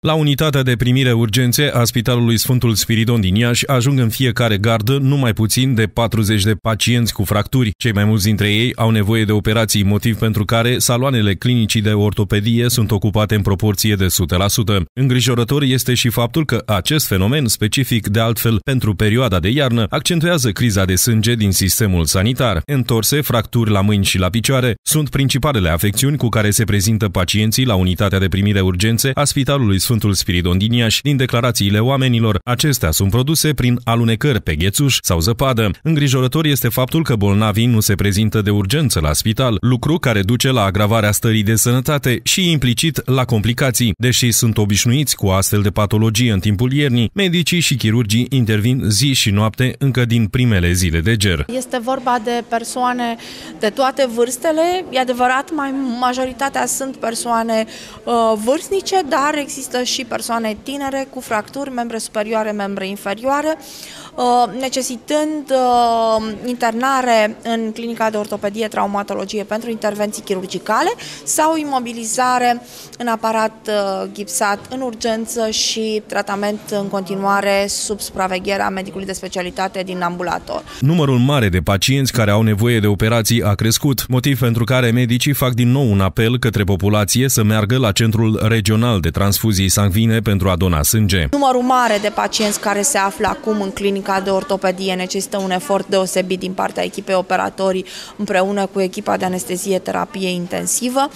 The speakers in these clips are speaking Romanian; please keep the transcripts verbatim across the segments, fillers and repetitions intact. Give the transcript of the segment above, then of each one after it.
La unitatea de primire urgențe a Spitalului Sfântul Spiridon din Iași ajung în fiecare gardă nu mai puțin de patruzeci de pacienți cu fracturi. Cei mai mulți dintre ei au nevoie de operații, motiv pentru care saloanele clinicii de ortopedie sunt ocupate în proporție de o sută la sută. Îngrijorător este și faptul că acest fenomen, specific de altfel pentru perioada de iarnă, accentuează criza de sânge din sistemul sanitar. Întorse, fracturi la mâini și la picioare sunt principalele afecțiuni cu care se prezintă pacienții la unitatea de primire urgențe a Spitalului Sfântul Spiridon din Iași. Din declarațiile oamenilor, acestea sunt produse prin alunecări pe ghețuș sau zăpadă. Îngrijorător este faptul că bolnavii nu se prezintă de urgență la spital, lucru care duce la agravarea stării de sănătate și implicit la complicații. Deși sunt obișnuiți cu astfel de patologie în timpul iernii, medicii și chirurgii intervin zi și noapte încă din primele zile de ger. Este vorba de persoane de toate vârstele, e adevărat, mai majoritatea sunt persoane uh, vârstnice, dar există și persoane tinere cu fracturi, membre superioare, membre inferioare, uh, necesitând uh, internare în clinica de ortopedie, traumatologie pentru intervenții chirurgicale sau imobilizare în aparat uh, gipsat în urgență și tratament în continuare sub supravegherea medicului de specialitate din ambulator. Numărul mare de pacienți care au nevoie de operații a crescut, motiv pentru care medicii fac din nou un apel către populație să meargă la Centrul Regional de Transfuzii Sanguine pentru a dona sânge. Numărul mare de pacienți care se află acum în clinica de ortopedie necesită un efort deosebit din partea echipei operatorii împreună cu echipa de anestezie terapie intensivă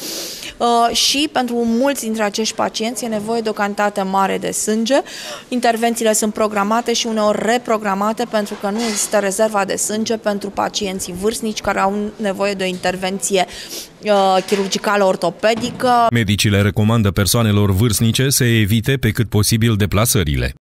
și pentru mulți dintre acești pacienți e nevoie de o cantitate mare de sânge. Intervențiile sunt programate și uneori reprogramate pentru că nu există rezerva de sânge pentru pacienții vârstnici care au nevoie de o intervenție chirurgicală ortopedică. Medicii le recomandă persoanelor vârstnice să evite pe cât posibil deplasările.